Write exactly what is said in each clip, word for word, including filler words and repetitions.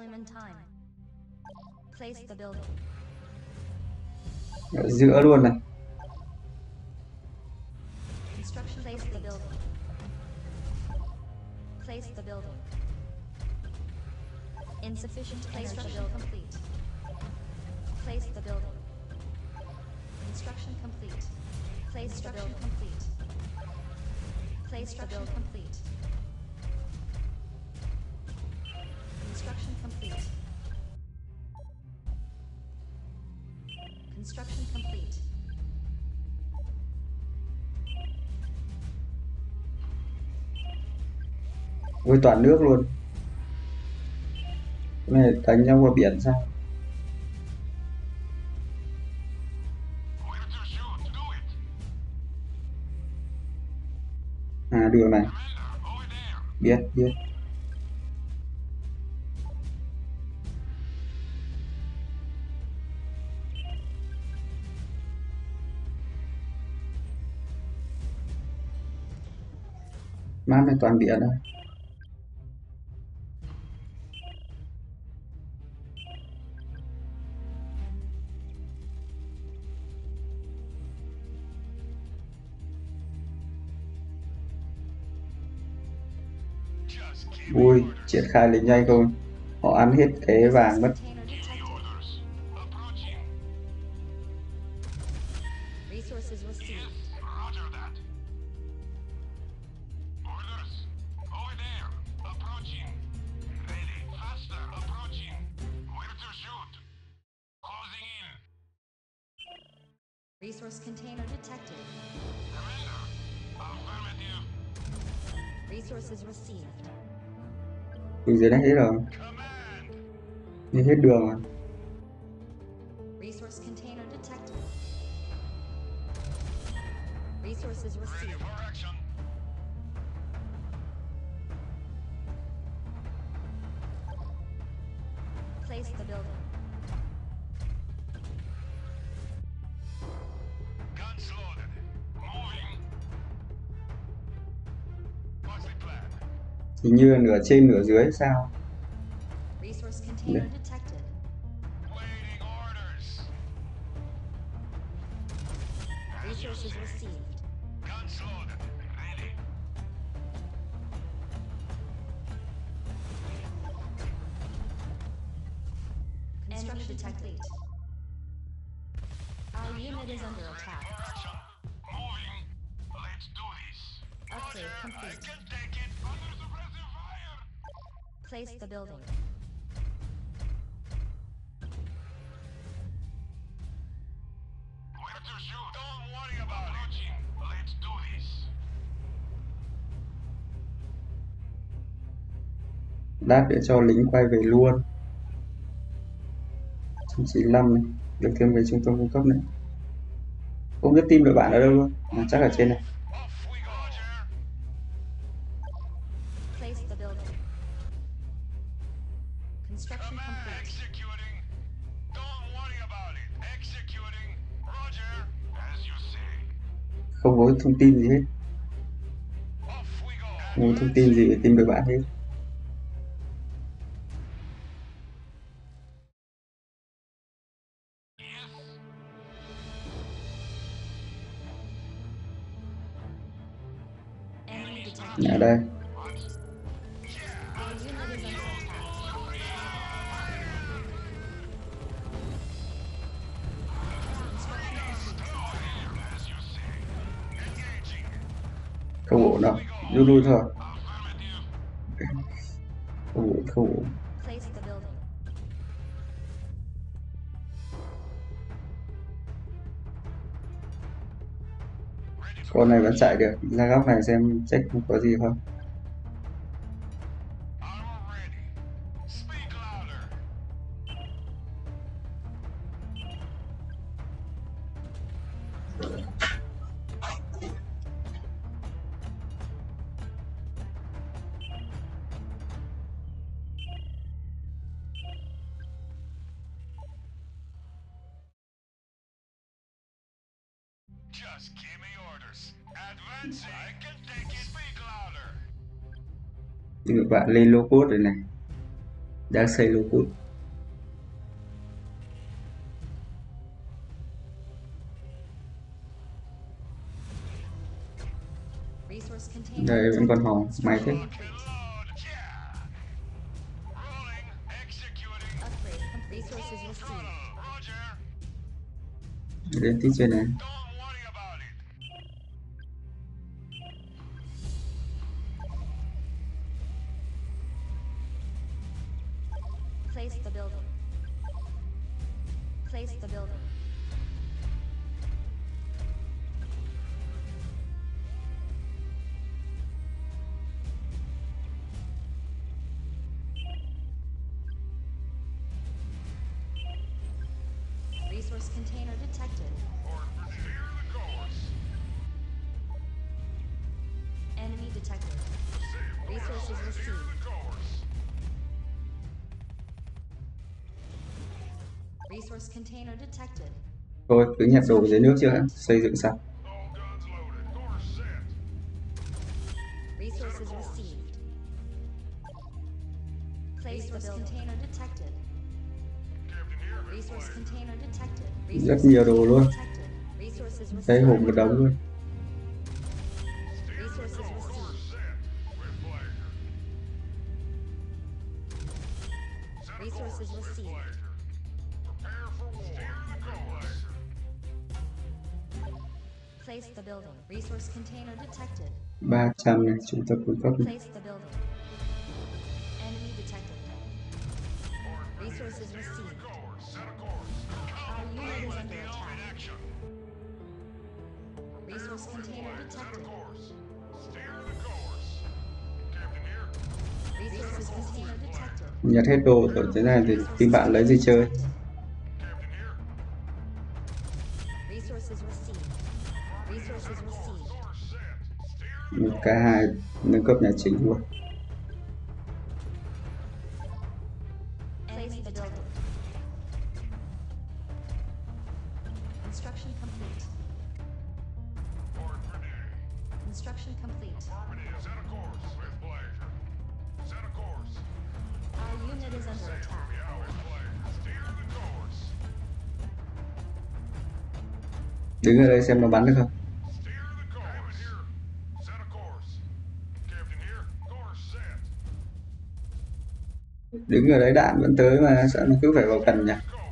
Deployment time. Place the building. Ở giữa luôn này. Construction place the building. Place the building. Insufficient place the building complete. Place the building. Construction complete. Place the building complete. Place the building complete. Construction complete. Construction complete. Ôi toàn nước luôn. Cái này đánh nhau qua biển sao? À đường này. Biết biết. Map này toàn biển thôi. Ui, triển khai lính nhanh thôi. Họ ăn hết cái vàng mất. Resources received. Roger that. Orders. Over there. Approaching. Ready. Faster. Approaching. Where to shoot? Closing in. Resource container detected. Commander. Affirmative. Resources received. Từ dưới đây hết rồi. Command. Đi hết đường rồi. Resource container detected. Resources Ready received. for action. Place the building. Guns loaded. Moving. What's the plan? Hình như là nửa trên nửa dưới hay sao? Resource container detected. Waiting orders. Resources received. Guns loaded. Ready. Enemy detected. Our unit is under attack. For action. Moving. Let's do this. Upgrade I complete. can take it. Under suppressive fire. Place the building. Where to shoot? Don't worry about Approaching. it. Let's do this. Lát để cho lính quay về luôn. một trăm chín mươi lăm này. Được thêm về trung tâm cung cấp này. Không biết team đội bạn ở đâu luôn. À, chắc ở trên này. Off we go. Roger. Place the building. Construction Command complete. executing. Don't worry about it. Executing. Roger. As you say. Không có thông tin gì hết. Off we go. Không có thông tin gì về team đội bạn hết. Yes. Enemy detected. Ở đây. What? Yeah. Our unit is under attack. As you say. Engaging. Không ổn đâu. Rút lui thôi. Affirmative. Không ổn, không ổn. Place the building. Ready for Con này vẫn chạy được. Ra góc này xem check có gì không. armor ready. Speak louder. Just give me orders. Advancing. I can take it. Speak louder. Team đội bạn lên lô cốt rồi này. Đang xây lô cút. Resource container Đây vẫn còn detected. hò, may thế. Construction complete. Load. Yeah. Rolling. Executing. Upgrade complete. Resources received. Tunnel. Roger. Đến tí trên này. Don't worry about it. Place the building. Place the building. Resource container detected. Clear the course. Enemy detected. Resources Clear received. the course. Resource container detected. Thôi cứ nhặt đồ dưới nước chưa đã, xây dựng xong. All guns loaded. Course set. Resources received. Place the building. Container detected. Captain here. Resource container detected. Rất nhiều đồ luôn. Detected. Resources Thấy received. hộp một đống luôn. Resources received. Set. With pleasure. Set a Resources course. With received. pleasure. Prepare for war. Steer the course. Place the building. Resource container detected. ba trăm này, trung tâm cung cấp này. Place the building. Enemy detected. Resources received. Course. Set a course. Our unit is under In attack. action. Resource container Set a detected. course. Steer the course. Captain here. Resources container detected. Nhặt hết đồ ở thế này thì team bạn lấy gì chơi. Captain here. Resources received. Resources received. Course set. Steer the Cả hai nâng cấp nhà chính luôn. Place the building. Construction complete. Port for day. Construction complete. Affirmative. Set a course. With pleasure. Set a course. Our unit is under attack. Yeah, with pleasure. Steer the course. Đứng ở đây xem nó bắn được không. Steer the course. Here. Set a course. Captain here. Course set. Đứng ở đấy đạn vẫn tới mà sao nó cứ phải vào cần nhỉ. Course.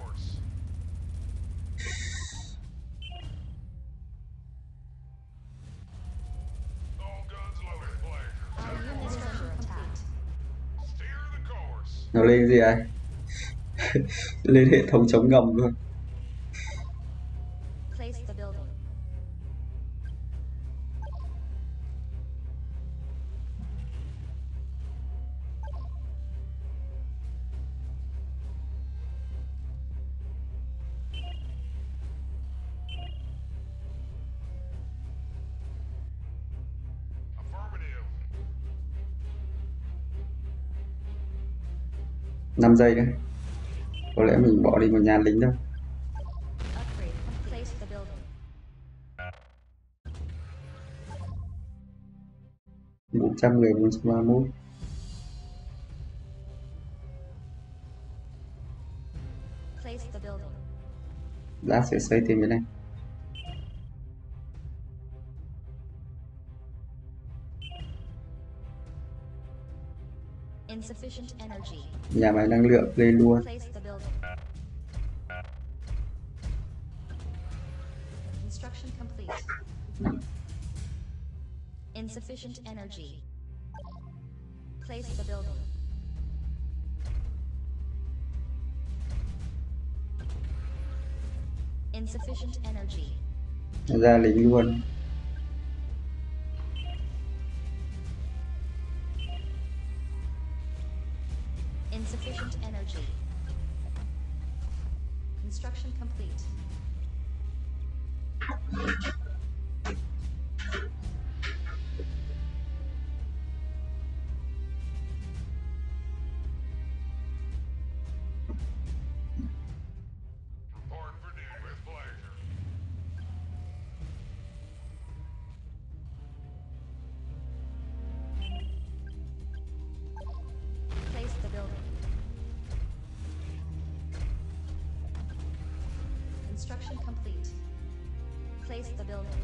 All guns loaded. Pleasure. Our unit is under attack. Steer the course. Nó lên gì ai? Lên hệ thống chống ngầm luôn. Place the building. Affirmative. năm giây đấy. Có lẽ mình bỏ đi một nhà lính đâu. Upgrade. Place the building. bốn trăm người, bốn trăm ba mươi mốt. Place the building. Lát sẽ xây thêm cái này. Insufficient energy. Nhà máy năng lượng lên luôn. Place the building. Construction complete. Insufficient energy. Place the building. Insufficient energy. Ra lính luôn. Insufficient energy. Construction complete. Report for duty. With pleasure. Place the building. Construction complete. Place the building.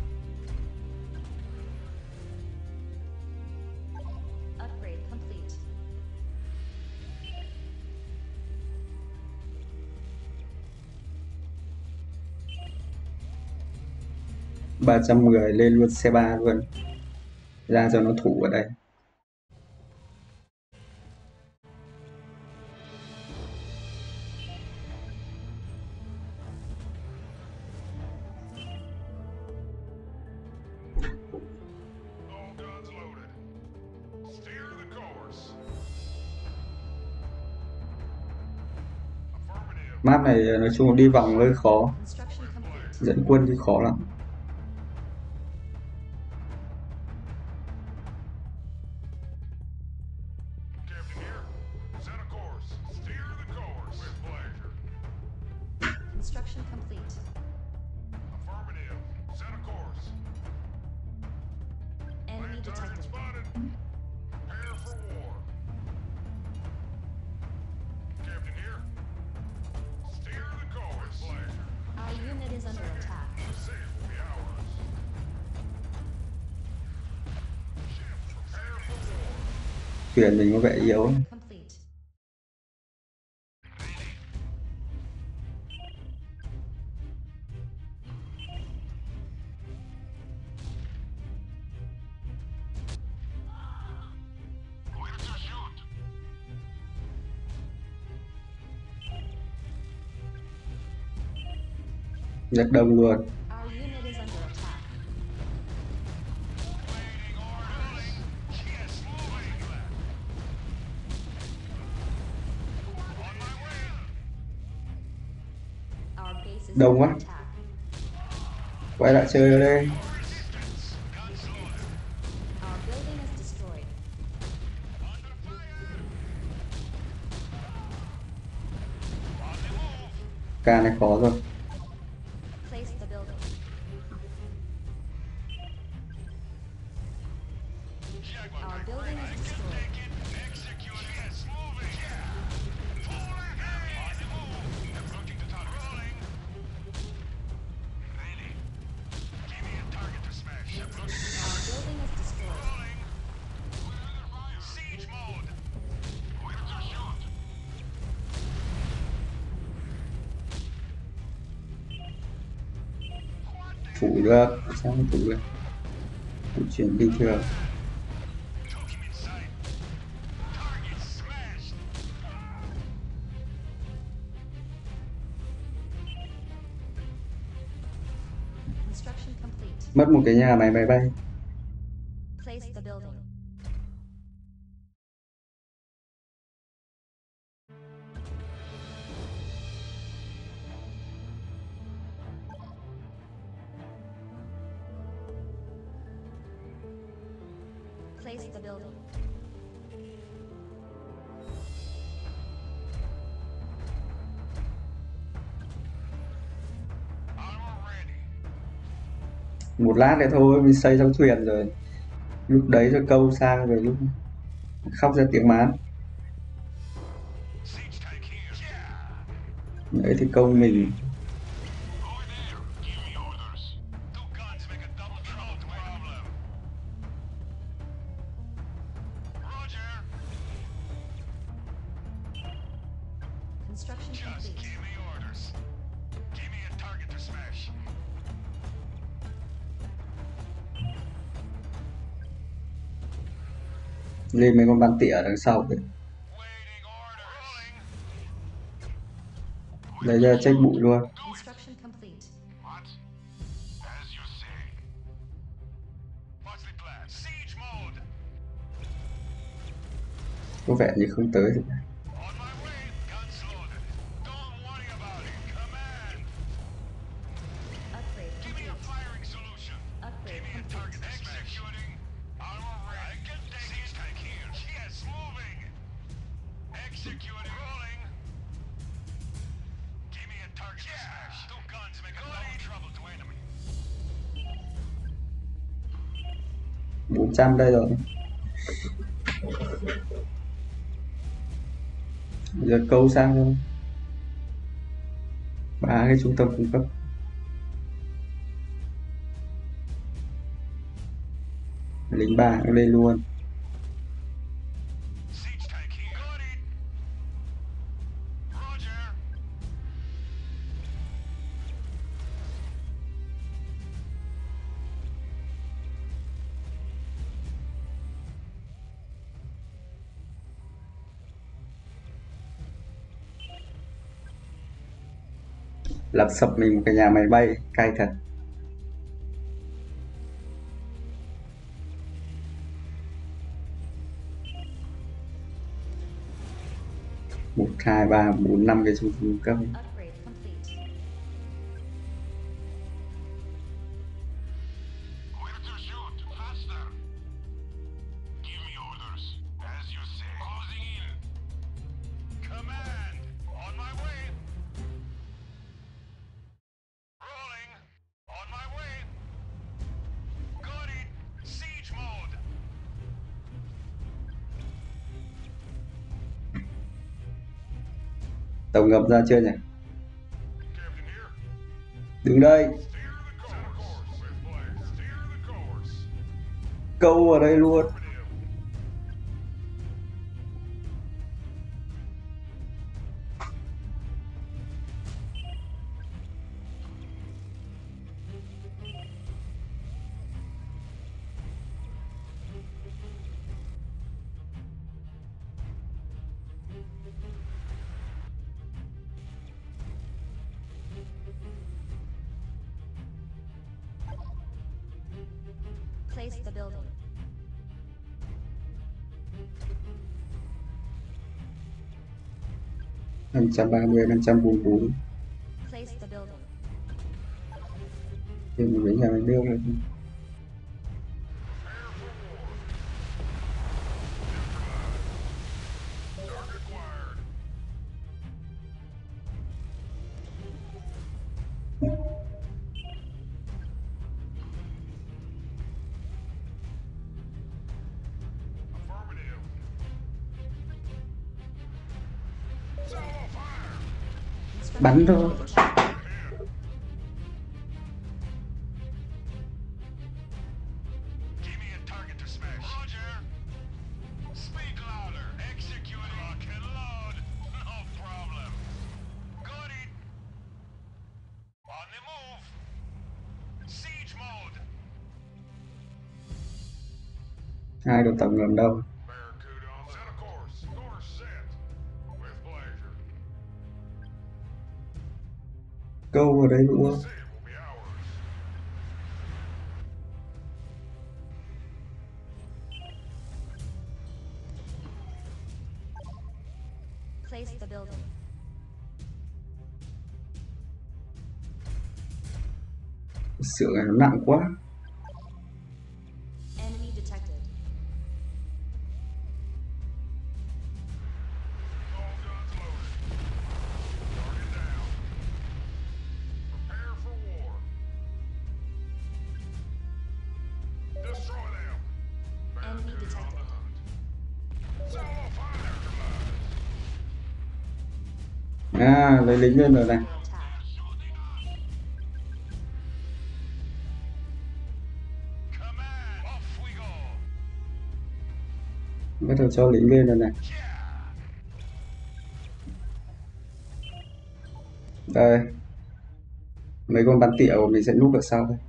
Upgrade complete. ba trăm người lên luôn xe ba luôn, ra cho nó thủ ở đây. All guns loaded. Steer the course. Affirmative. Map này nói chung đi vòng hơi khó, Construction complete. dẫn quân thì khó lắm. Captain here. Set a course. Steer the course. With pleasure. Construction complete. Affirmative. Set a course. Enemy Land target detected. spotted. Prepare for war. Captain here. Steer the course. With pleasure. Our unit is under attack. Safe will be ours. Ship, prepare for war. Thuyền mình có vẻ yếu. Complete. Clear to shoot. Rất đông luôn. Our unit is under attack. Waiting order. Yes, moving. On my way. Our base is Đông under quá. attack. Quay lại chơi ở đây. Resistance. Guns loaded. Our building is destroyed. Under fire. On the move. Ca này khó rồi. Place the building. Jaguar Our type building ready. is destroyed. Take it. Execute. Yes, moving. Pull ahead. On the move. Approaching the target. Rolling. Ready. Give me a target to smash. Approaching the Our target. building is destroyed. Rolling. Siege mode. Clear to shoot. Thủ được, sao không thủ được? Thủ chuyển bình thường. Took him inside. Target smashed. Construction complete. Mất một cái nhà máy máy bay. Place the building. Place the building. Armor ready. Một lát nữa thôi mình xây xong thuyền rồi. Lúc đấy rồi câu sang rồi lúc khóc ra tiếng mán. Siege tank here. Yeah. Đấy thì câu mình. Over there. Give me orders. Two guns make a double trouble to problem. Roger. Construction Just complete. give me orders. Give me a target to smash. Lên mấy con bắn tỉa đằng sau kìa. Waiting order. Rolling. Lấy ra check bụi luôn. Construction complete. What? As you say. What's the plan? Siege mode. Có vẻ như không tới. On my way. Guns loaded. Don't worry about it. Command. Upgrade Give me a complete. firing solution. Upgrade Give me a target complete. to smash. Executing. Armor ready. I can take Siege tank here. Yes, moving. Executing. Rolling. Give me a target to smash. Two guns make a double trouble to enemy. bốn trăm đây rồi. Giờ câu sang thôi. Ba cái trung tâm cung cấp. lính ba cũng lên luôn. Siege tank here. Got it. Roger. Lập sập mình một cái nhà máy bay cay thật. Một hai ba bốn năm cái trung tâm cấp. Upgrade complete. Where to shoot? Faster. Give me orders. As you say. Closing in. Command. On my way. Rolling. On my way. Got it. Siege mode. Tàu ngầm ra chưa nhỉ? Captain here. Đứng đây. Steer the course. With Blaze. Steer the course. Câu ở đây luôn. Affirmative. Place the building. năm trăm ba mươi, năm trăm bốn mươi bốn. Place the building. Thêm một cái nhà máy nước nữa. Target acquired. Affirmative. Solo fire. Bắn thôi. Give me a target to smash. Roger. Speak louder. Execute. Lock and load. No problem. Got it. On the move. Siege mode. Hai đội tàu ngầm đâu? Barracuda on set a course. Course set. With pleasure. Câu ở đây luôn. City will be ours. Place the building. Sửa này nó nặng quá. Enemy detected. All guns loaded. Target down. Prepare for war. Destroy them. Enemy Barracuda on detected. the hunt. Solo fire. À, lấy lính lên rồi này. Attack. Command. Off we go. Bắt đầu cho lính lên rồi này. Yeah. Đây. Mấy con bắn tỉa của mình sẽ núp ở sau đây.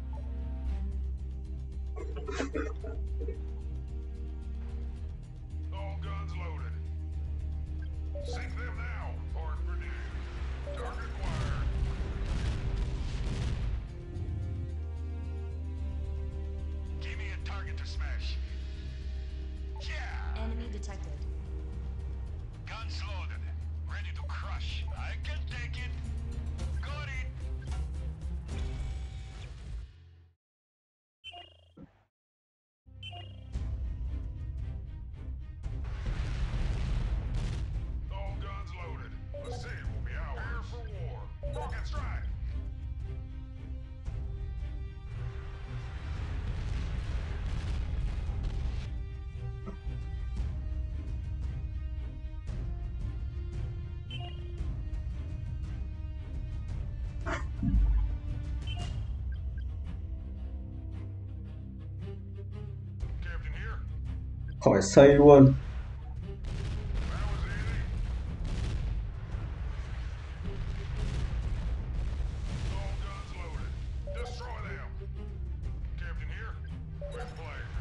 All guns loaded. Sink them now. Port renewed. Target acquired. Give me a target to smash. Yeah. Enemy detected. Guns loaded. Ready to crush. I can take it. Got it. All guns loaded. The city will be ours. Prepare for war. Rocket strike. khỏi xây luôn. All guns loaded. Destroy them. Captain here. With pleasure.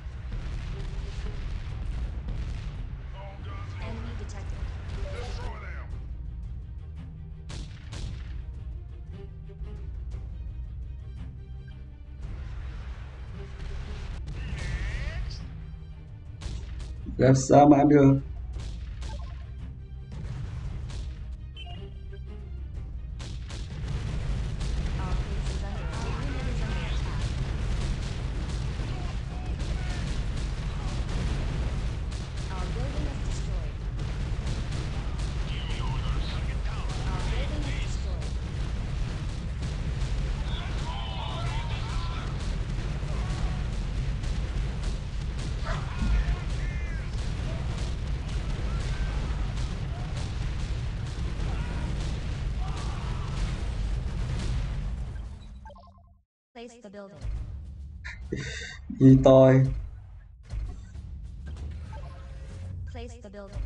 All guns loaded. Enemy detected. Destroy them. Next. Làm sao mà ăn được? Our base is under attack. Our unit is under attack. Our building is destroyed. Give me orders. Get down. Our building is destroyed. Place the building. Đi toi. Place the building.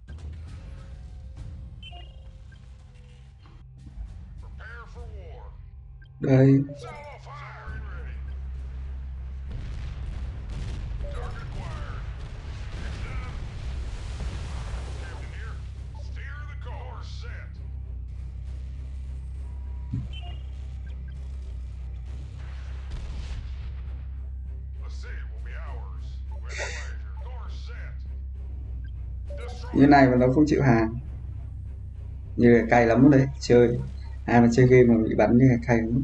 Prepare for war. Đây, Solo fire and ready. Target acquired. It's done. Captain here. Steer the course set. The city will be ours. With pleasure. Course set. Destroy. như này mà nó không chịu hàng. Như này cay lắm đấy, chơi. Ai mà chơi game mà bị bắn như này cay lắm.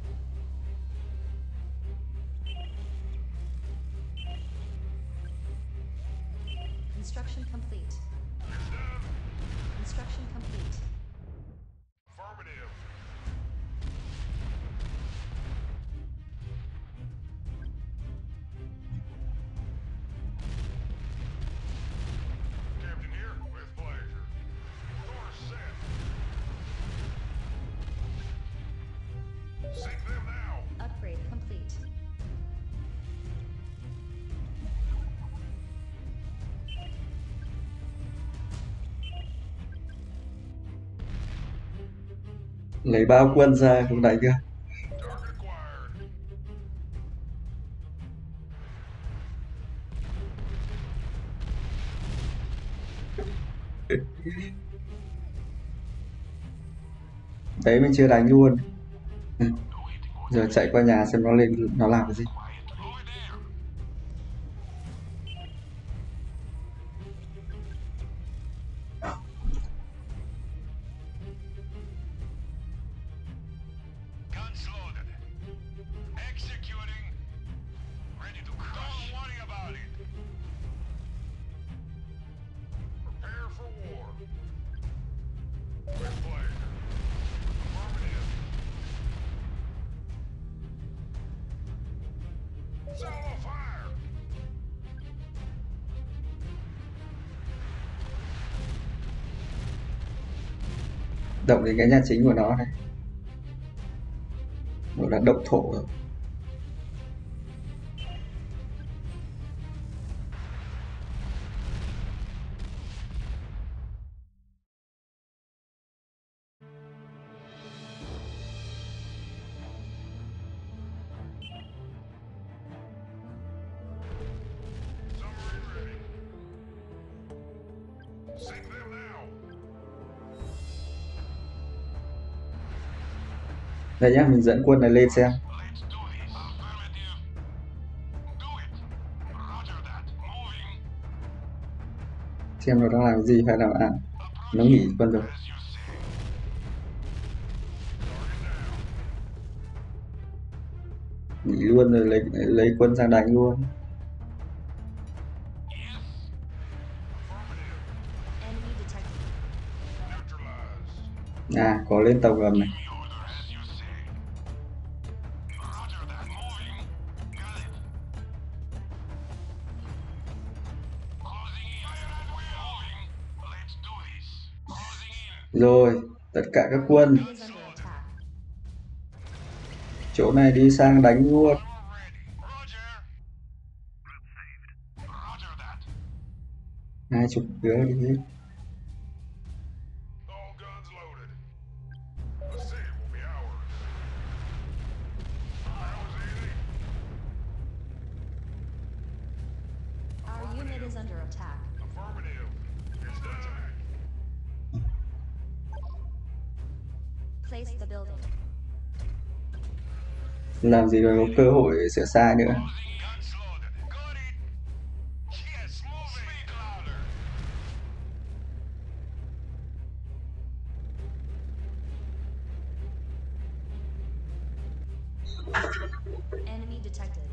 Construction complete. It's done. Construction complete. Affirmative. Captain here, with pleasure. Course set. Sink them now. Upgrade complete. Lấy bao quân ra không đánh chưa? Target acquired. Đấy mình chưa đánh luôn. Ừ. Giờ chạy qua nhà xem nó lên nó làm cái gì. Move it down. Guns loaded. Executing. Ready to crush. Don't worry about it. Prepare for war. With pleasure. Affirmative. Solo fire. Động đến cái nhà chính của nó này. Gọi là động thổ rồi. Submarine ready. Sink them now. Đây nhá, mình dẫn quân này lên xem. Let's do this. Affirmative. Do it. Roger that. Moving. Xem nó đang làm cái gì, phải là à, nó nghỉ quân rồi. As you say. Target down. Nghỉ luôn rồi lấy lấy quân sang đánh luôn. Yes. Affirmative. Enemy detected. Neutralized. À, có lên tàu ngầm này. The order as you say. Roger that. Moving. Got it. Closing in. Fire at will. Moving. Let's do this. Closing in. Rồi, tất cả các quân Enemy is under attack. chỗ này đi sang đánh luôn. All ready. Roger. Group saved. Roger that. hai chục đứa đi hết. All guns loaded. The city will be ours. That was easy. Our unit is under attack. Affirmative. It's done. Place the building. Làm gì rồi có cơ hội sửa sai nữa. Guns loaded. Got it. Yes, moving. Speak louder. Enemy detected.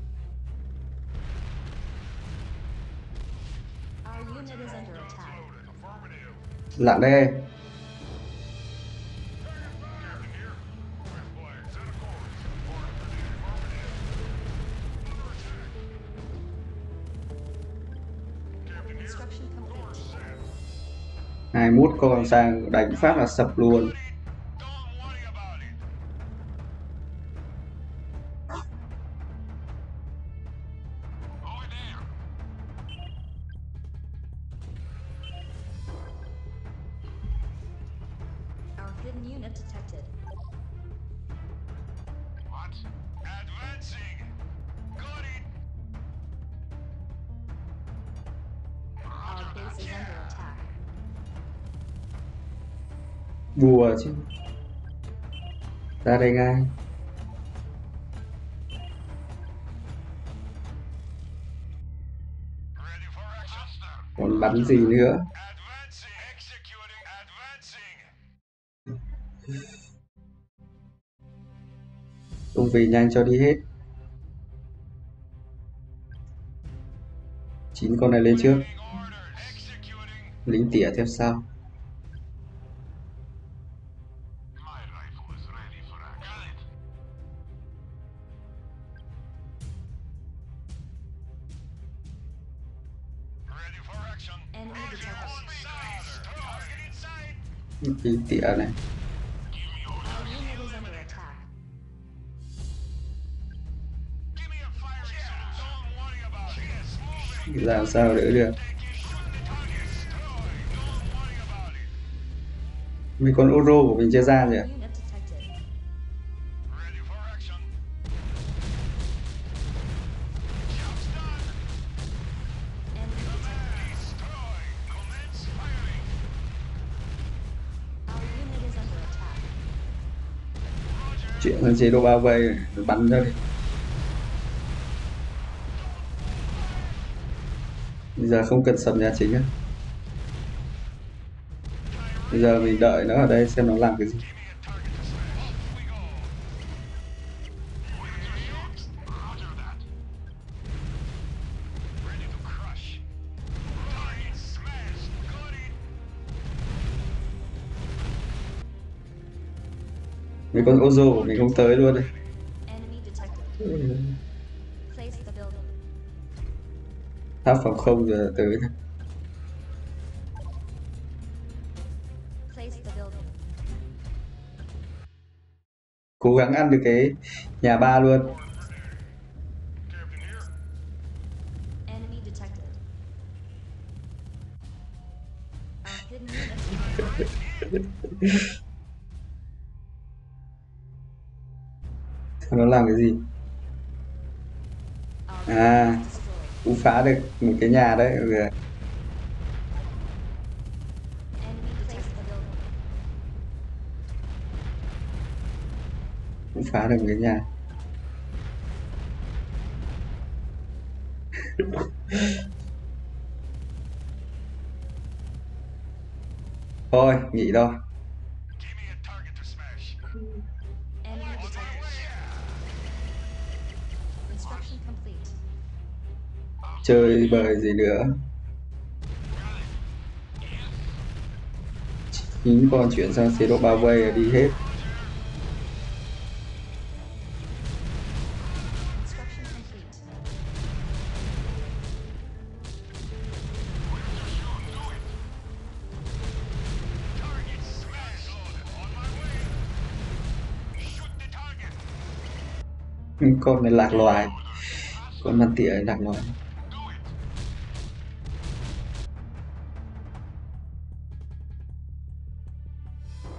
Our unit is under attack. Loaded. Affirmative. Lặng đây. Captain here. With flags and a course. Order for the affirmative. Under attack. Captain here. Construction complete. Course set. hai mươi mốt con sang đánh phát là sập luôn. Don't worry about it. Over there. Our hidden unit detected. What? Advancing. Got it. Our base is under attack. Đùa chứ. Ra đây ngay. Ready for action. Còn bắn gì nữa. Advancing. Executing. Advancing. Tung về nhanh cho đi hết. Chín con này lên trước. Orders. Executing. Lính tỉa theo sau. My rifle is ready for action. Ready for action. Enemy Roger. detected. On side. Target inside. Lính tỉa này. Give me your Our unit is under attack. Give me a fire yeah. Don't worry about it. Yes, moving. Làm sao đỡ được. Take it. Shoot the target. Destroy. Don't worry about it. Mấy con ô rô của mình chưa ra nhỉ. Unit detected. Ready for action. Job's done. Enemy detected. Destroy. Commence firing. Our unit is under attack. Roger. Chuyển sang chế độ bao vây bắn ra đi. Bây giờ không cần sập nhà chính á. Bây giờ mình đợi nó ở đây xem nó làm cái gì. Give me a target to smash. Off we go. Ready to shoot? Roger that. Ready to crush. Target smashed. Got it. Mấy con ô rô của mình không tới luôn đây. Enemy detected. Place the building. Tháp phòng không giờ tới. Place the building. Cố gắng ăn được cái nhà ba luôn. Captain here. Enemy detected. Our hidden unit. Xem nó làm cái gì. Our À. building is destroyed. Cũng phá được một cái nhà đấy. Enemy place the building. Cũng phá được một cái nhà. Thôi nghỉ thôi. Give me a target to smash. Enemy detected. Construction complete. Chơi bời gì nữa. Chín con chuyển sang chế độ bao vây rồi đi hết. Construction complete. Target smashed. Loaded. On my way. Shoot the target. Con này lạc loài. Con mặt tỉa lạc loài. Do it.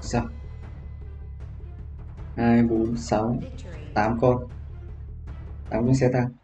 Sao? Hai, bốn, sáu, Victory. tám con. Tám con xe tăng.